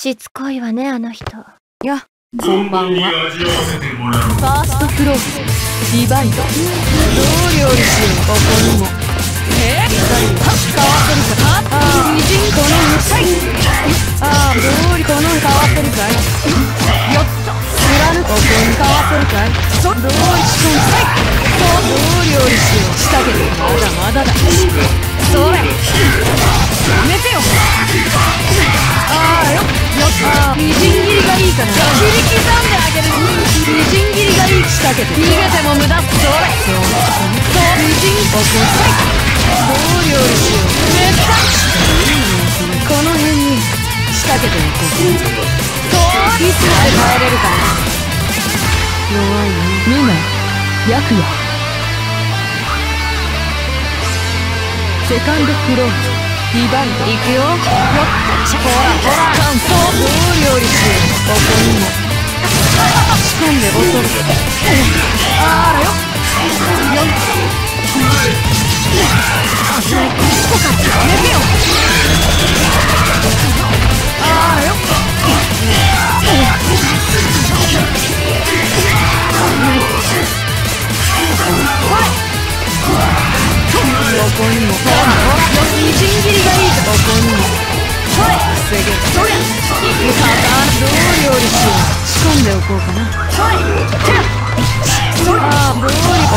しつこいわね、あの人。 や、こんばんは。ファーストフロー、ディバイド。どう料理しよう、ここにも。変わってるか。美人このむさい。料理この変わってるかい。よっと貫くここに変わってるかい。どうしこんさい。どう料理しよう、したけどまだまだだ。それやめてよ。よっみじん切りがいいかな。切り刻んであげる。みじん切りがいいしたけど逃げても無駄。それみじんここさい。どう料理しよう。めっちゃこの辺に仕掛けておこう。いつまで耐えれるかな。弱いね。みんな白夜セカンドフローディバイドいくよ。ほらカウント。どう料理しよう。ここにも仕込んでボトル。あらよよっしこかやめてよ。あらよここにもみじん切りがいいとここにも防げ。そりゃどう料理しよう。仕込んでおこうかな。どう料理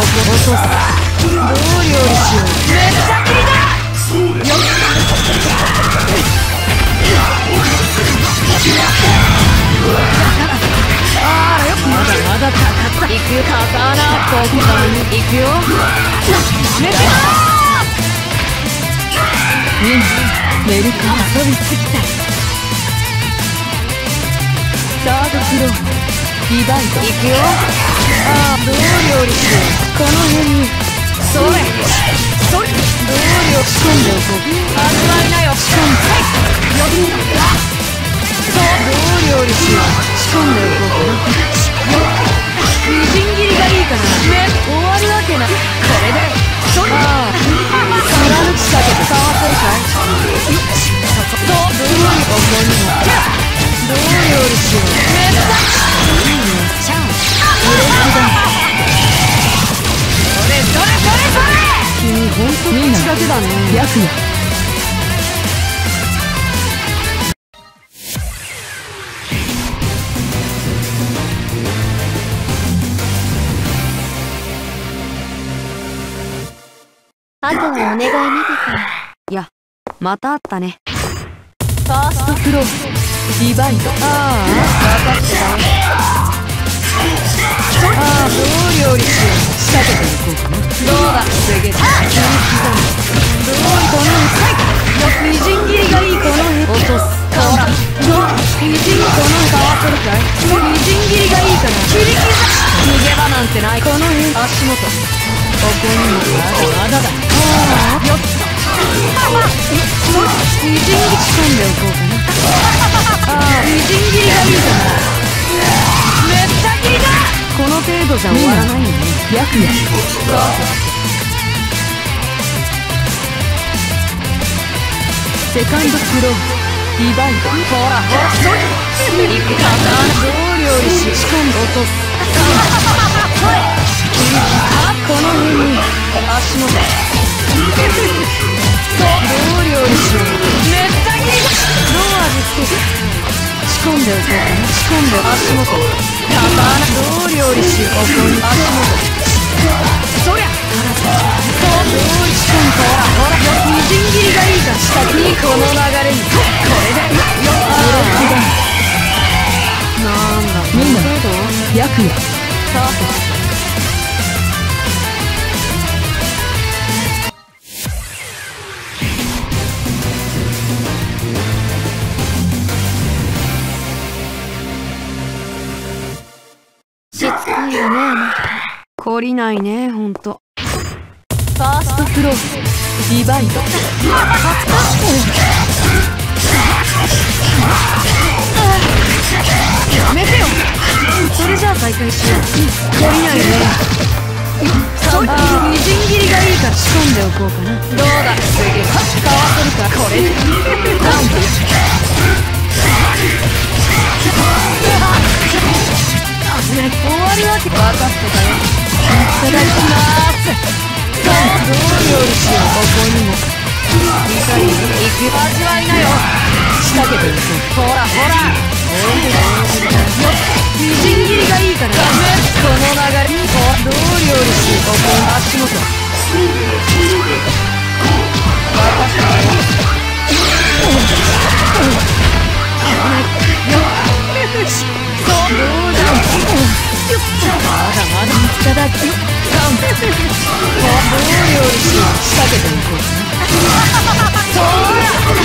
しよう。めっちゃ切りだ。よっまだまだかかった。いくよ刀ここにいくよ。やめてよ。みんなメルカ遊びすぎた。サードフローディバイドいくよ。どう料理しよう。この辺にそれどう料理仕込んでおこう。味わいなよ。仕込んでよっどう料理しよう。仕込んでおこうかな。みじん切りがいいかな。終わるわけな。これでそれ貫きかけて変わってるかい。どう料理ここにもどう料理しよう。めっちゃチャンスうれしだ。それ君ほんとに仕掛けだね。白夜あとはお願いねだから。 いや、またあったね。ファーストフローディバイド。分かってたわ。どう料理しよう。仕掛けていこうかな。どうだ防げる。どうこのみじん切りがいい。この落とす。みじんこの変わってるかい。みじん切りがいいかな。切り刻む。逃げ場なんてない。この辺足元ここにもまだまだだ。よっみじん切り仕込んでおこうかな。みじん切りがいいかな。めっちゃ切りだ。この程度じゃ終わらないよね。白夜セカンドフローディバイド。ほらそれどう料理し仕込んで落とす。この辺に足元どう料理しよう。めっちゃ切りだ。どう味付け仕込んでおこうかな。仕込んで足元どう料理しよう。ここに足元そりゃどう仕込んでみじん切りがいいか。下にこの流れにこれでなんだみんな白夜さあしつこいよね、あの人。 懲りないね、ほんと。ファーストフローディバイド。やめてよ。それじゃあ再開しよう。懲りないね。みじん切りがいいから仕込んでおこうかな。どうだ次変わってるか。これダウン終わるわけ分かってたよ。いただきまーす。どう料理しよう。ここにもいかに行く味わいなよ。仕掛けてるぞ。ほらほら、おいでよ。みじん切りがいいからこの流れにどう料理しよう。ここに足元分かったよ。どうだ。まだまだいただき。どう料理しよう。仕掛けていこうかな。そうだ。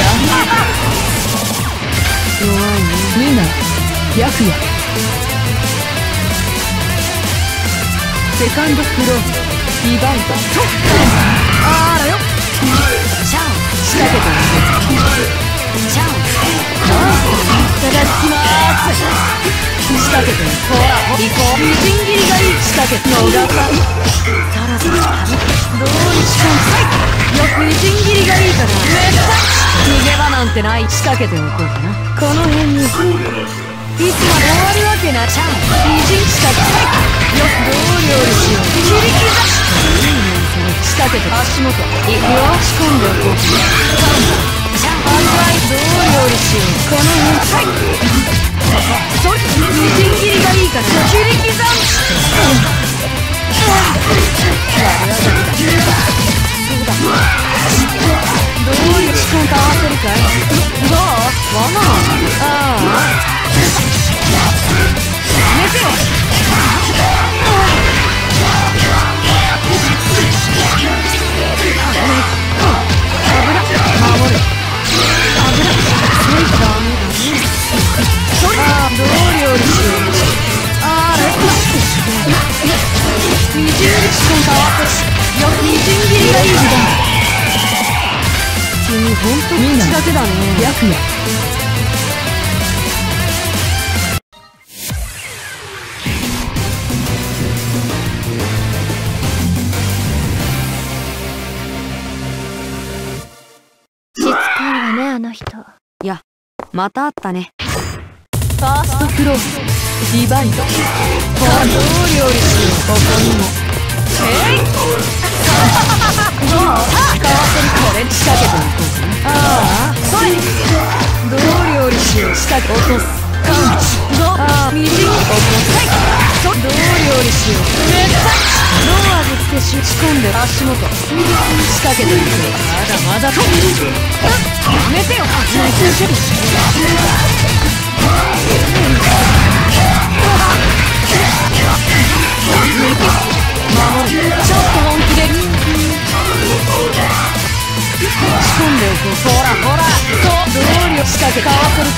弱いね。みんな白夜。セカンドフローリバイバル。あらよ。チャオ。仕掛けていこう。チャオ。いただきまーす。仕掛けてほら行こう。みじん切りがいい。仕掛けの裏さんさらさらどうにしかんさい。よくみじん切りがいいからめっちゃ逃げ場なんてない。仕掛けておこうかな。この辺にいつまで終わるわけな。ちゃんみじん仕掛けよくどう料理しよう。切り刻いいねそれ。仕掛けて足元行くよ。仕込んでおこうかな。ちゃん味わいどう料理しよう。この辺それみじん切りがいいから切り刻む。悪あがきだ。そうだ。どういう仕組みか合わせるかい。どう？罠？ああ。寝てよ。油守る。油そいダメだね。ああどう料理しよう。ああみじん切り仕込みか合わせる。よくみじん切りがいいんだ。君ほんと口だけだね。白夜。 しつこいわねあの人。 いやまた会ったね。ファーストクローズリバイド。ほらどう料理しよう。ここにもどう使わせる。これ仕掛けていこうかな。ああそれどう料理しよう。仕掛け落とす。ああみじん切り落とす。どう料理しよう。めっちゃどう味付け仕込んで足元仕掛けていこう。まだまだとやめてよ。守る。ちょっと本気で仕込んでおこう。ほらほらどう料理仕掛けかわせるか。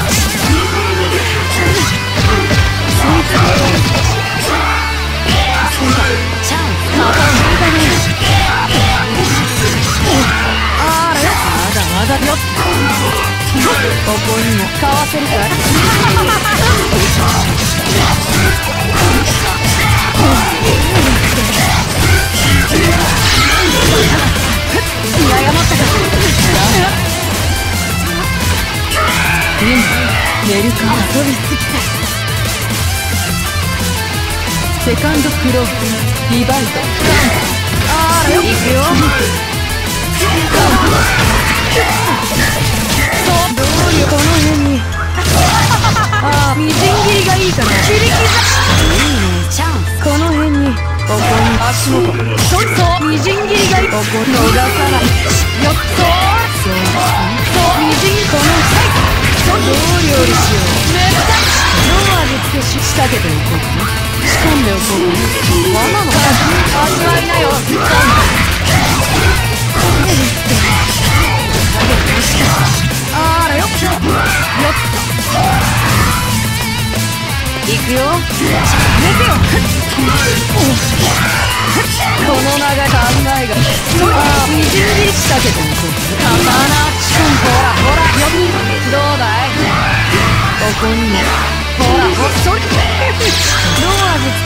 チャンスまた無駄ね。あらよまだまだよ。ここにもかわせるか。悩まったか。メルカー飛びすぎた。セカンドクローリバイド。あらよ行くよ。どういうこの辺にああみじん切りがいいから切り刻む。いいねチャンス。この辺にここに足元そうみじん切りがいい。ここ逃さない。よっそうみじんこの際どう料理しよう。めっちゃどう味付け仕掛けておこうかな。仕込んでおこうかな。罠の味わいなよ。あらよっと行くよ。寝てよ。この流れ考えがみじん切り仕掛けておこう。刀仕込んほらほらよ。どうだい。ここにもほらほっそりどう味付け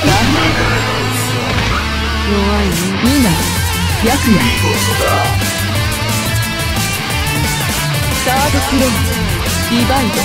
弱いね。みんな白夜。サードクローンリバイド。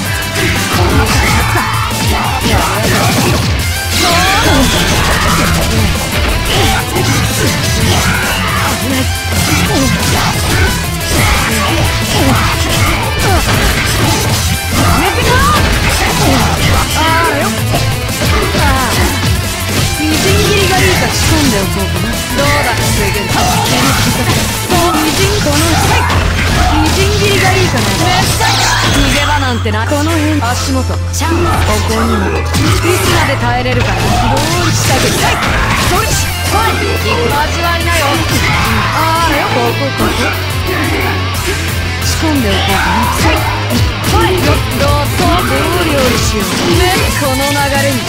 みじん切りがいいか仕込んでおこうかな。どうだすぐにそうみじんこのみじん切りがいいかな。逃げ場なんてな。この辺足元ちゃんここにもいつまで耐えれるかな。どうしたけたいそれし来い味わいなよ。ああよこ仕込んでおこうかな。はいよどうぞどう料理しようね。この流れに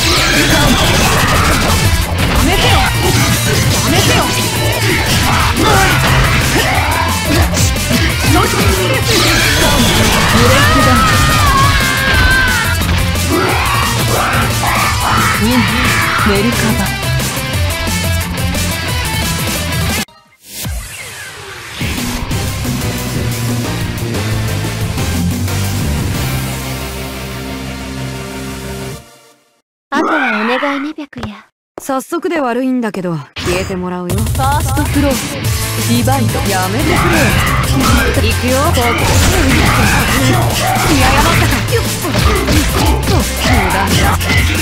やめてよやめてよ。ブレイクダウンメルカバ。 あとはお願いね白夜。 早速で悪いんだけど消えてもらうよ。ファーストフローリバイドやめてくれ。行くよここ。いややばったか。無駄だ。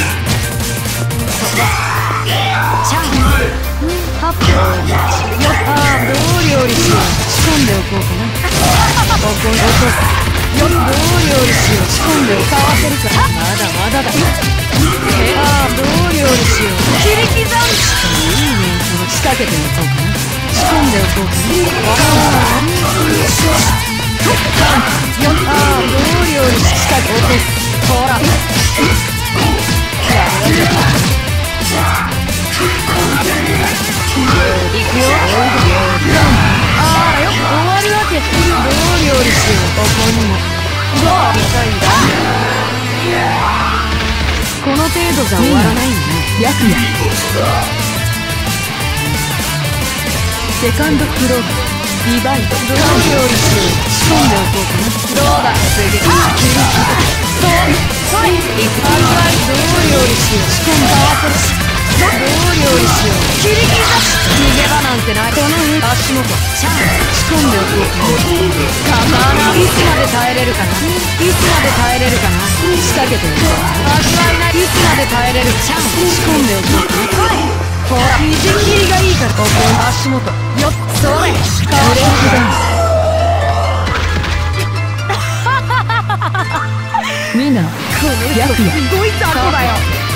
チャンハッピーよっどう料理しよう。仕込んでおこうかな。ここに落とすよっどう料理しよう。仕込んでかわせるか。まだまだだ。どう料理しよう。切り刻むいいね。その仕掛けておこうかな。仕込んでおこうかな。よっどう料理仕掛け落とす。ほらいくよ。よ終わるわけ。どう料理しよう。ここにもどう見たいんだ。この程度じゃ終わらないんだね。白夜セカンドクローバーリバイド。どう料理しよう。仕込んでおこうかな。どうだ次そうはい行く味わい。どう料理しよう。仕込んで合わせるしどう料理しよう。切り刻む逃げ場なんてない。この足元チャン仕込んでおこうかな。いつまで耐えれるかな。いつまで耐えれるかな。仕掛けておこう。味わいない。いつまで耐えれる。チャン仕込んでおこうかな。ほらみじん切りがいいから。ここ足元よっそれブレイクダウン。みんなこの人すごい雑魚だよ。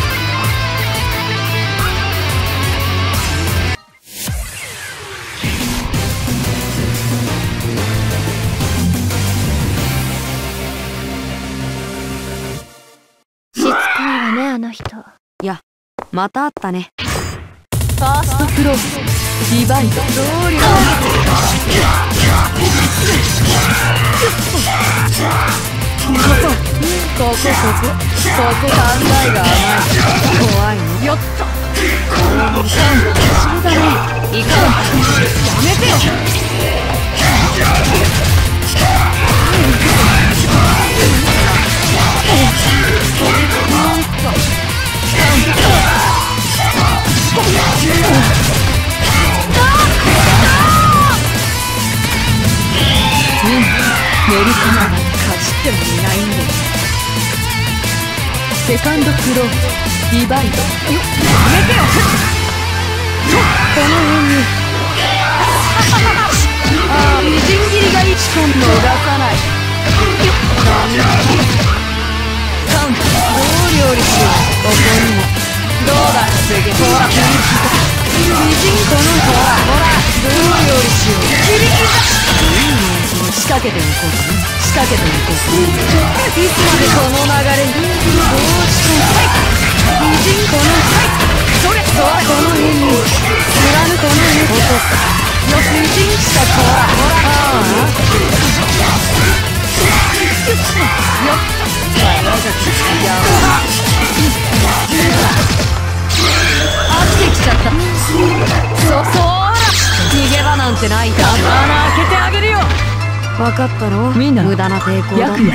しつこいわねあの人。 いやまた会ったね。ファーストフローリバイド。どう料理ここ考えが甘い。怖いのよっと不思議だね。いかんやめてよ。メルカナがかじってもいないんだよ。セカンドクローリバイド。やめてよ。この辺にみじん切りが1本も出さない。どう料理しよう。ここにもどうだ次ほらみじんこのほらどう料理しよう。切り刻いいね。その仕掛けておこうかな。仕掛けておこうかな。いつまでこの流れにどうしてもみじんこのそれこの辺に貫この辺落とすよ。みじんしたほらよっ飽きてきちゃった。そら逃げ場なんてない。だから穴開けてあげるよ。 分かったろ。みんな無駄な抵抗だって。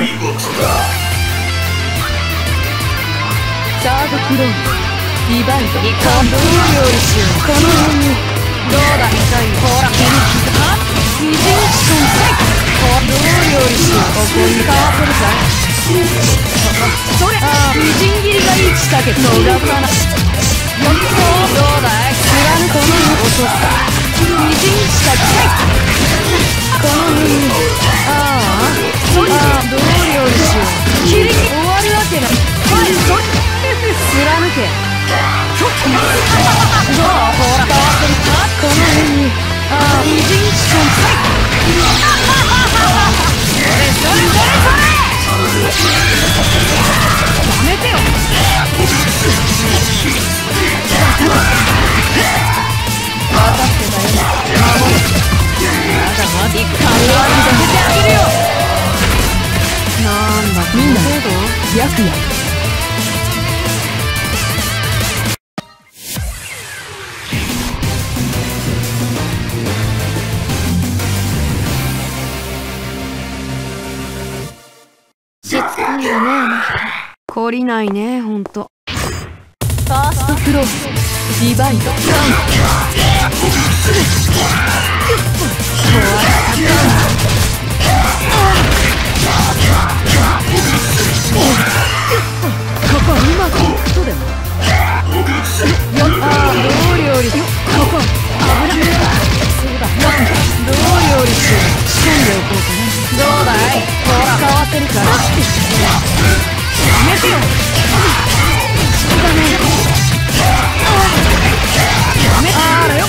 サードクローンリバイド一貫どう料理しよう。この辺にどうだ痛い。ほら切り刻み人種存在。どう料理しよう。ここにかわせるかい。それああみじん切りがいいちたけど逃さない。よっとどうだい。貫この落とすか。みじんしたきたい。この辺にああそれああどう料理しよう。切りに終わるわけない。はいそれ貫け。どうほらかわせるか。この辺にああみじん存在。それそれそれそれやめてよ。分かってたよ。守れ。まだまだ一貫はさせてあげるよ。なんだみんな白夜。 しつこいわねあの人。 懲りないねほんと。ファーストクロースディバイドカウンここうまくいくとでもよっああどう料理よここ危ない。そうだどう料理しよう。仕込んでおこうかな。どうだい。ほらかわせるからやめてよ。そうだねやめあらよ。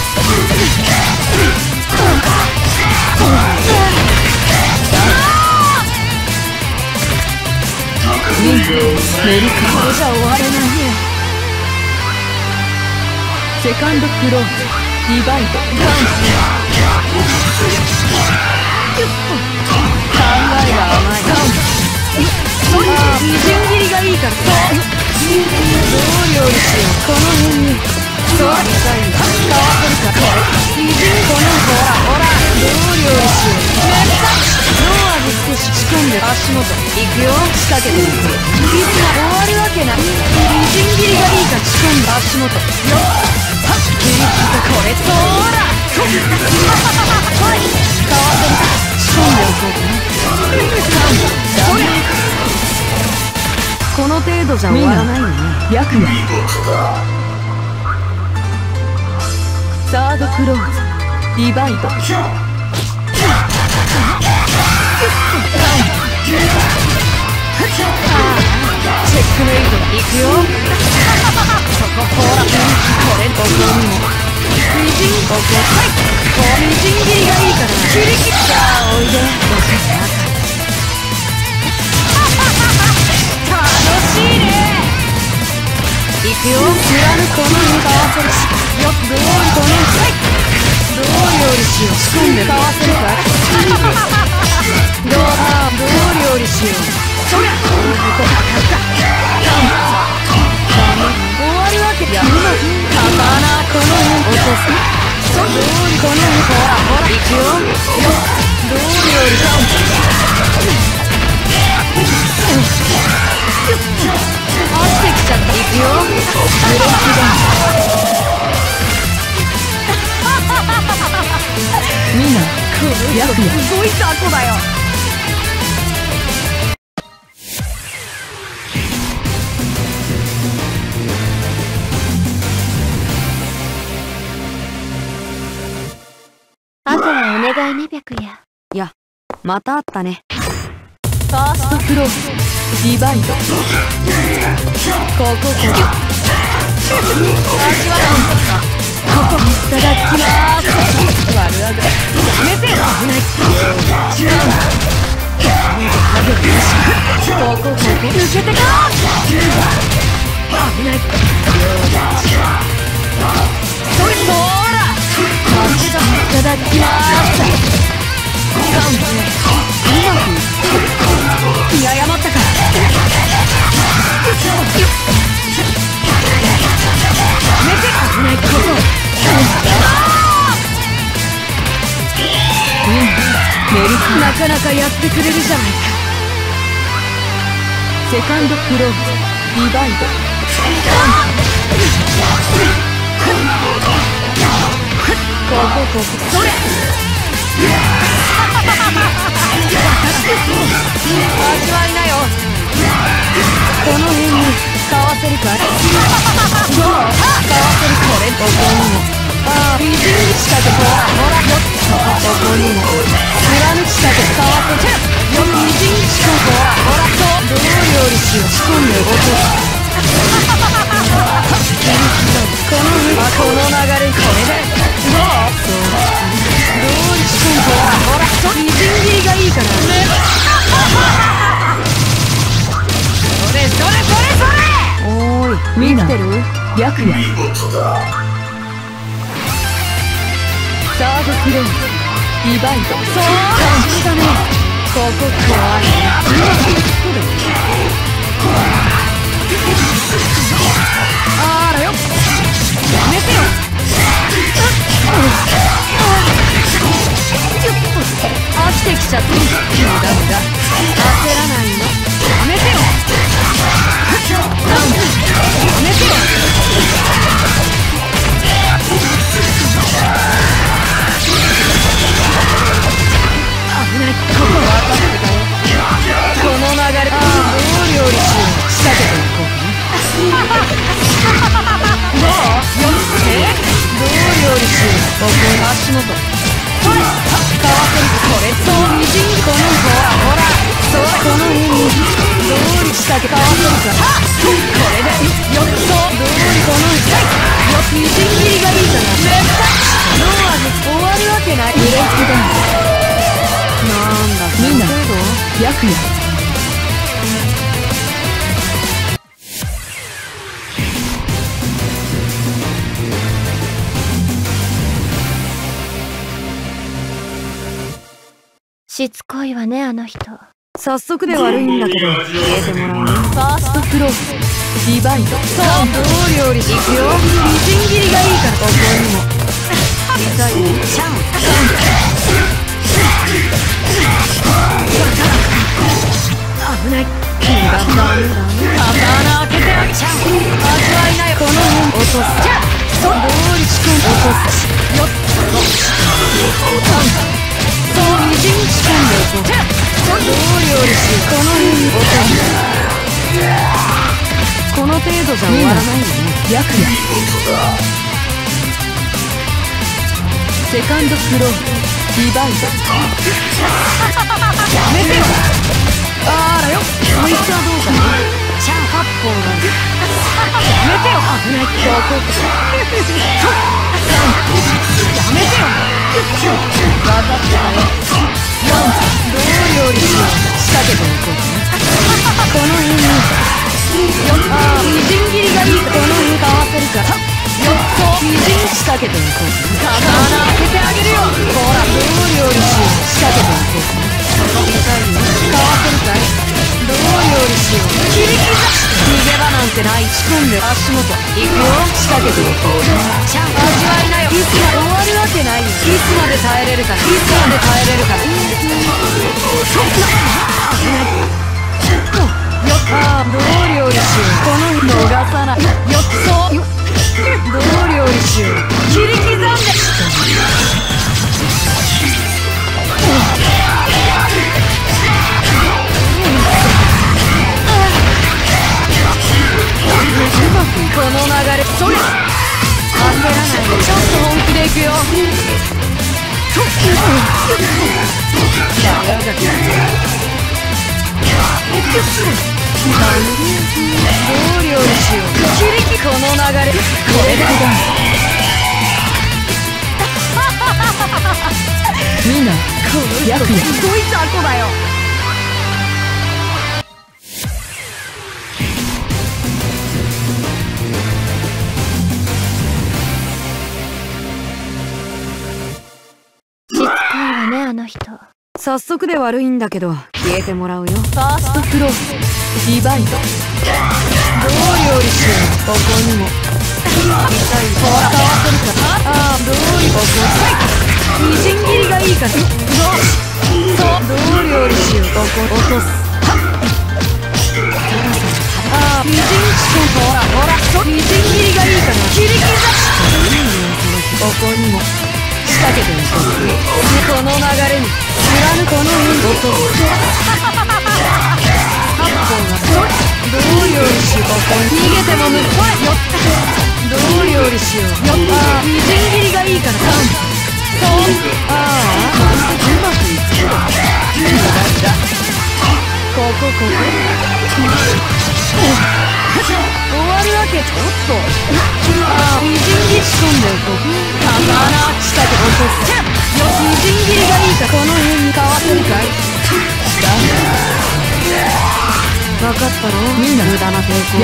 メルカーじゃ終われないね。セカンドクローディバイドダウン考えが甘い。ダウンそんなみじん切りがいいからどう料理しよう。この辺にそう痛いんだ。かわせるかこれみじんこのほらほらどう料理しよう。めっちゃ脳味少し仕込んで足元いくよ。仕掛けていく。いつも終わるわけない。みじん切りがいいから仕込んで足元よっ切り刻これそーらはいかわせるか仕込んでおこうかな。それこの程度じゃ終わらないよね。白夜サードクローズディバイドチェックメイトいくよ。そこほらこれここにもみじんここはいこうみじん切りがいいから切り切っちゃおいで。楽しいね。いくよ。貫このにかわせるしよっどうこのはいどう料理しよう。仕込んでかわせるかどう料理しよう。そりゃ大事とかかったダメ終わるわけやうまく刀この辺落とす。そどうこの辺ほらほらいくよ。よっどう料理か落ちてきちゃった。いくよ。ブロックダウンみんなこの人すごいタコだよ。 あとはお願いね白夜。 いやまたあったね。ファーストクローズディバイドここ足はここいただきまーす。悪あがやめてよ。危ない違うここ抜けてか危ないそれそーらいただきまーす。うまく見誤ったか。やめて危ないことメルなかなかやってくれるじゃないか。セカンドクローズリバイド。こそれ味わいなよ。この辺に買わせるかい。どう買わせる。これここにも美人に仕掛けほらよっここにも貫き仕掛け買わせてよ美人に仕掛けほらそうどう料理しよう仕込んで落とす。この流れこれでどうどう仕込んでほらそう美人切りがいいからね。それおーい見てる白夜サードクローズリバイド。そう感じだね。ここ怖いあらよやめてよ。飽きてきちゃって無駄焦らないのやめてよ。やめてよ。危ない。ここ分かってたよ。この流れどう料理しよう仕掛けていこうかな。どうよどう料理しようここ足元ほらかわせる。これそう美人このほらそうこの辺にどうり仕掛けかわせるからこれでよっそうどうりこのよ美人切りがいいじゃない。ノー味終わるわけない。ブレイクダウンなんだみんな白夜しつこいわねあの人。 早速で悪いんだけど消えてもらうね。ファーストクローズリバイド。さあどう料理しいくよ。みじん切りがいいからここにも痛いね。チャン危ない。ダメ刀開けてあげちゃう。味わいなよ。この辺落とす。そうどうり仕込んで落とすよっそうみじん仕込んでおこう。どう料理しこの辺に落とす。この程度じゃ終わらないよね。白夜セカンドクローズリバイド。やめてよ。あらよこいつはどうかな。チャン八方がやめてよ。危ない。ここやめてよ。分かってたよ。どう料理しよう仕掛けておこうかな。この辺にみじん切りがいい。この辺買わせるからよっとみじん仕掛けておこうかな。刀開けてあげるよ。ほらどう料理しよう仕掛けておこうかな。痛いよ買わせるかい。どう料理しよう切り刻逃げ場なんてない。仕込んで足元いくよ仕掛けておこう。ちゃん味わいなよ。いつまで終わるわけないよ。いつまで耐えれるかな。いつまで耐えれるかな。よっどう料理しようこの逃さない。よっそうどう料理しよう切り刻んでこの流れそれ焦らないでちょっと本気でいくよ。どう料理しよう切りこの流れこれだみんなこの人すごい雑魚だよ。 しつこいわねあの人。 早速で悪いんだけど消えてもらうよ。ファーストクローズリバイド。どう料理しようここにも痛い。ほら買わせるか。どうりここみじん切りがいいからそう落とす。ああ、みじんちくん、ほらほら、みじん切りがいいかな。切り刻む。ここにも仕掛けてみた。この流れに貫この運動と8本がどう料理しよう。逃げても無理。よっ、どう料理しよう。よっ、ああ、みじん切りがいいから。そう、ああ、うまくいく。ここ終わるわけ。ちょっと、ああ、みじん切り仕込んでおこう。刀仕掛け落とす。よし、みじん切りがいいか。この辺にかわせるかい。分かったろ。みんな無駄な抵抗だ。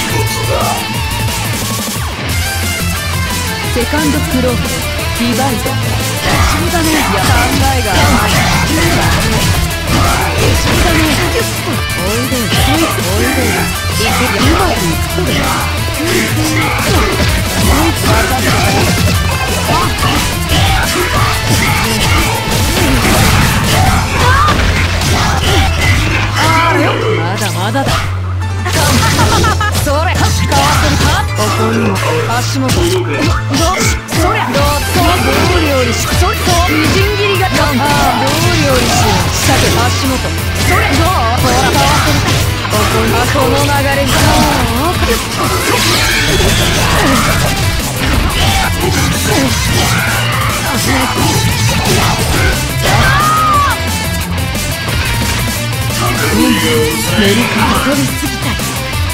セカンドクローディバイド。不思議だね。いや、考えが甘い。不思議だね。おいで、おいで。うまくいくとで。分かったかい。あれよ、まだだ。それ、かわせるか。ここにも足元。そりゃ、どう料理し。そう、みじん切りが。ああ、どう料理しよう。仕掛け足元。それ、どう。ほら、かわせるか。この流れに。メルカー飛びすぎたい。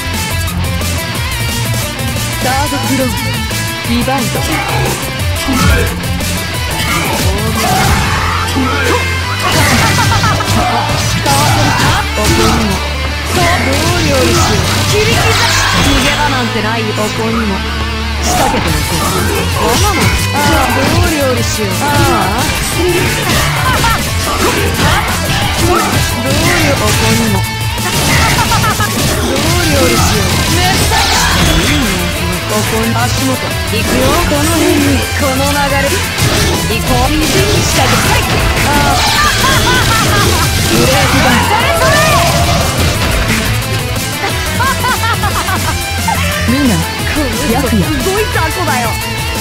サードクローディバイド。ここにもどう料理しよう。切り刻む。逃げ場なんてないよ。ここにも仕掛けておこう。ああ、どう料理しよう。ああ、どう料理。ここにもどう料理しよう。めっちゃここに足元。行くよ。この辺にこの流れ。行こう。みじん仕掛け。ああ、ブレーキだ。それみんな、ヤクヤ。すごい雑魚だよ。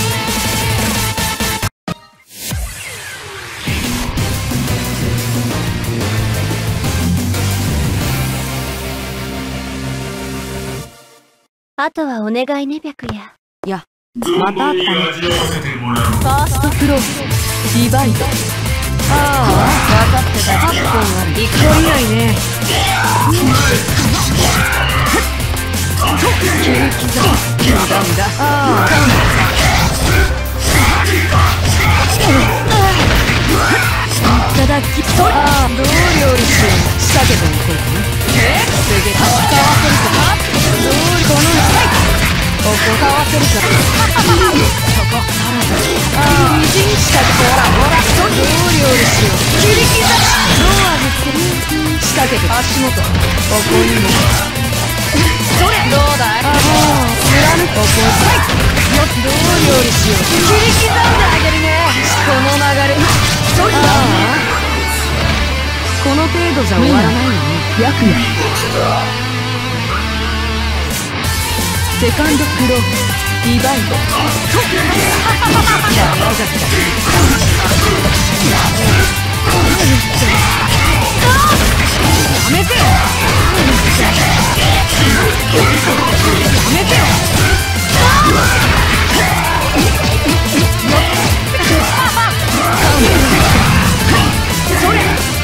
あとはお願いね、白夜。 いや、またあったね。ファーストクローディバイド。ああ、分かってた。8本ある。1個以内ね。切り刻む。無駄。ああ、いただき。ああ、どう料理しよう。仕掛けておこうかな。すげえ。かわせるか。どうこのここかわせるか。そこ。ああ、みじん仕掛け。ほら。どう料理しよう。切り刻む。どう味付ける。仕掛けて足元。ここにも。それ、どうだい。ああ、貫く。ここ。よっ、どう料理しよう。切り刻んであげるね。この流れ。それ。ああ、この程度じゃ終わらないよね。ヤクヤ。セカンドクローディバイド。やめてよ。それ。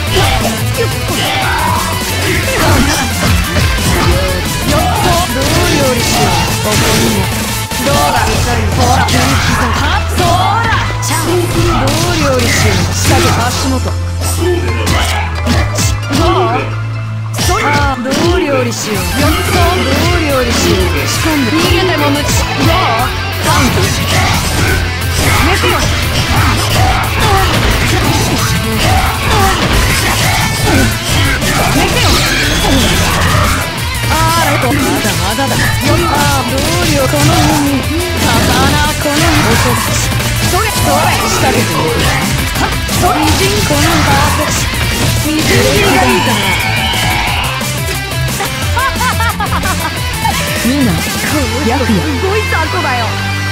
どう料理しよう。ここにもどうだ。ほら、切り刻む。そらちゃん。どう料理しよう。仕掛け足元。それ。ああ、どう料理しよう。どう料理しよう。仕込んで逃げても無知。どう。パンク。やめてよ。やめてよ。まだだ。よっ、ああ、どう料この辺に刀、この落とす。それ仕掛けてみる。みじんこのバーセ。みじん切りがいいかかな。みんなヤクヤすごい雑魚だよ。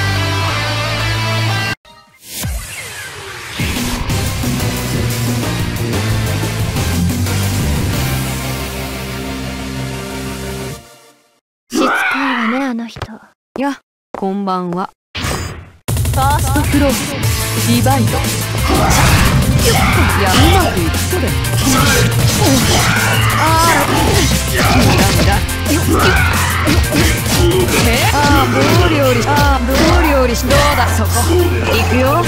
しつこいわね、あの人。 や、こんばんは。ファーストフローディバイド。いや、うまくいくそれ。どう料理し、どうだそこ。行くよ。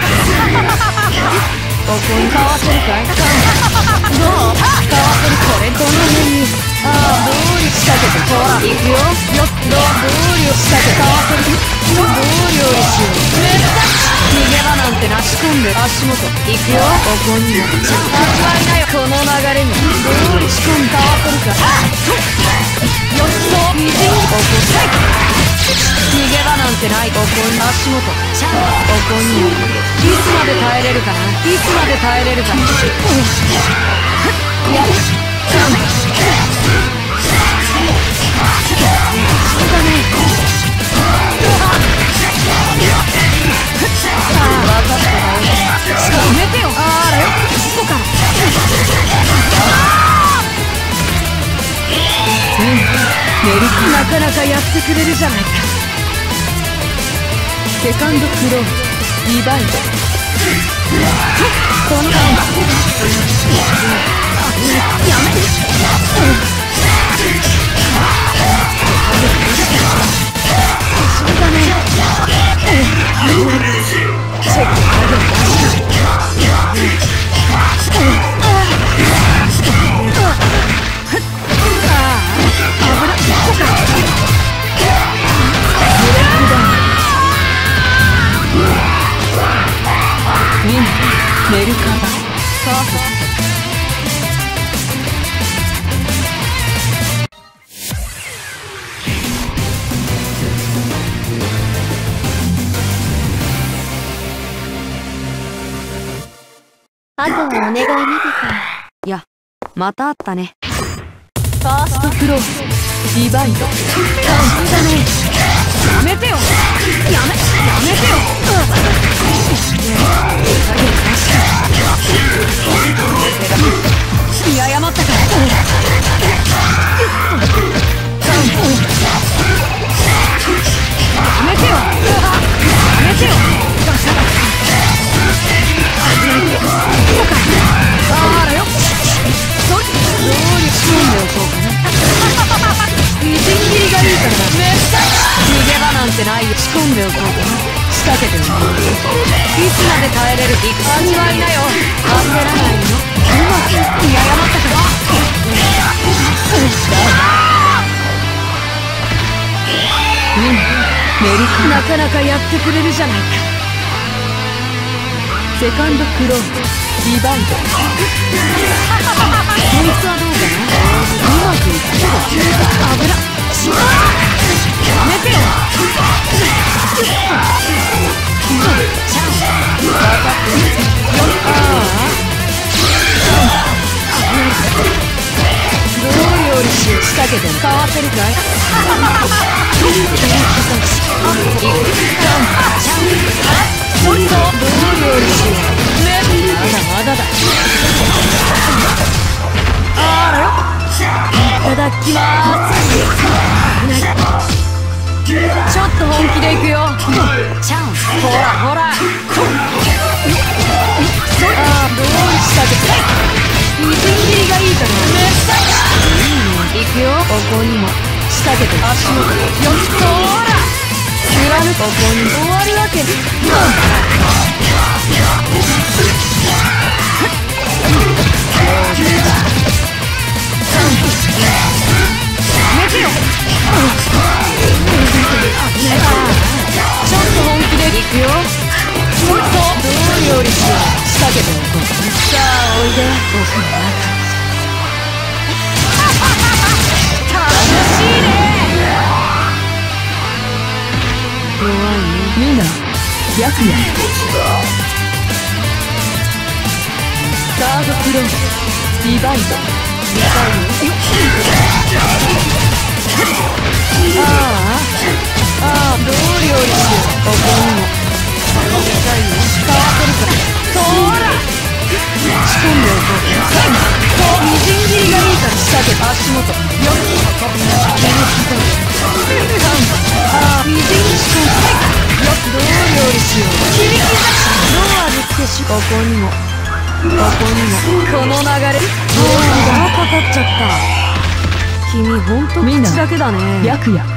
ここにかわせるかい。どうかわせる。これこの辺に。どうり仕掛けて。ほら行くよ。どうりを仕掛けてかわせる。どう料理しよう。めっちゃ逃げ場なんてなし込んで足元行くよ。ここにも味わいなよ。この流れにどうり仕込んでかわせるか。よっそうみじんここさい。逃げ場なんてない。ここに足元ここにもいつまで耐えれるかな。いつまで耐えれるかな。やっそうだね。分かったわ。やめてよ。あらよ、ここから。なかなかやってくれるじゃないか。セカンドフローディバイド。このやめて。そうだね。チェックメルカバパーフェクト。 あとはお願いね、ビカ。 いや、またあったね。ファーストフローディバイド。そうだね。やめてよ。やめてよ。見誤ったか。やめてよ。やめてよ。あらよ。どうに仕込んでおこうかな。みじん切りがいいからな。めっちゃ逃げ場なんてないよ。仕込んでおこうかな。仕掛けておこう。いつまで耐えれる。味わいなよ。焦らないの。うまく見誤ったから。なかなかやってくれるじゃないか。セカンドクローディバイド。こいつはどうかな。うまくいくけど油やめてよ。分かってる。どう料理しよう。仕掛けてる。かわせるかい。どう料理しよう。ね、まだだ。あらよ。いただきまーす。ちょっと本気でいくよ。ほら。どうしたってみじん切りがいいかな。めっちゃいいね。いくよ。ここにも仕掛けて足元。よっとほら。貫く。ここに終わるわけ。やめてよ。ちょっと本気でいくよ。どう料理しよう。仕掛けておこう。さあおいで。僕の中。楽しいね。弱いね。みんなヤクヤ。カードプロディバイド。 どう料理しよう。ここにも見たいよ。かわせるか。そーら仕込んでおこう。みじん切りがいいから仕掛け。足元よっみじん仕込んでよっ。どう料理しよう。切り刻みどう味付けし。ここにもこの流れ。がかかっちゃった。君ほんと口だけだね。白夜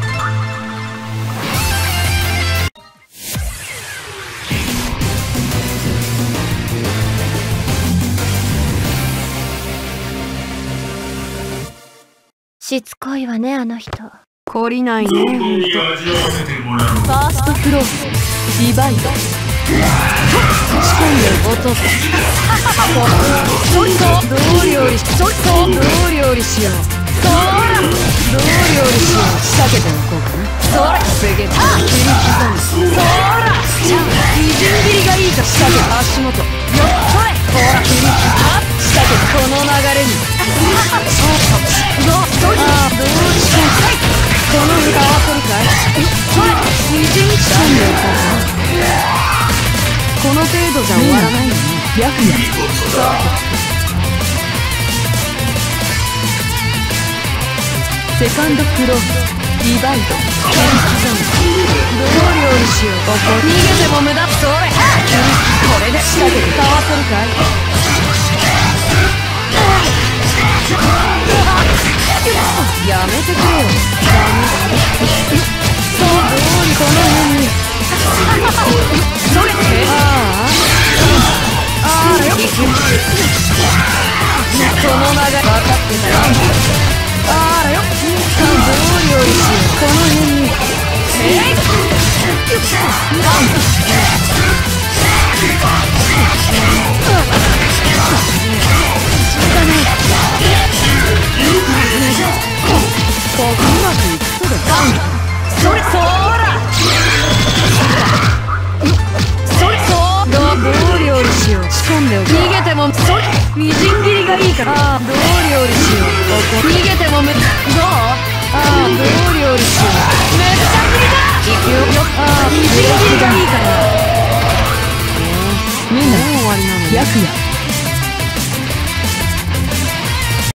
しつこいわね、あの人。 懲りないね、ほんと。ファーストフローリバイド仕込んで落とす。どう料理しよう。どう料理しよう。仕掛けておこうかな。それベゲッタ切り刻む。そらじゃあみじん切りがいいか。仕掛け足元よっそれ。ほら切り刻む。仕掛けこの流れに。どうしよう。この上合わせるかい。それみじん仕込んでおこうかな。この程度じゃ終わらないよね。白夜セカンドフローリバイド切り刻む。どう料理しよう。ここ逃げても無駄。それこれで仕掛けてかわせるかい。やめてくれよ。ダメだ。そうこの辺にそれよこの流れ分かってたよ。よどう料理しよう。この辺にうまくいくとでそれそーらどう料理しよう。仕込んでおく。逃げてもそれみじん切りがいいから。どう料理しよう。逃げてもどう料理しよう。めっちゃ切りだ。いくよ。みじん切りがいいから。みんなもう終わりなの。白夜